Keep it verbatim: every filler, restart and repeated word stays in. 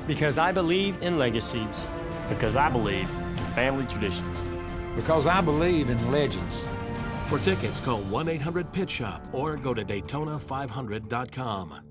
Because I believe in legacies. Because I believe in family traditions. Because I believe in legends. For tickets, call one eight hundred pit shop or go to Daytona five hundred dot com.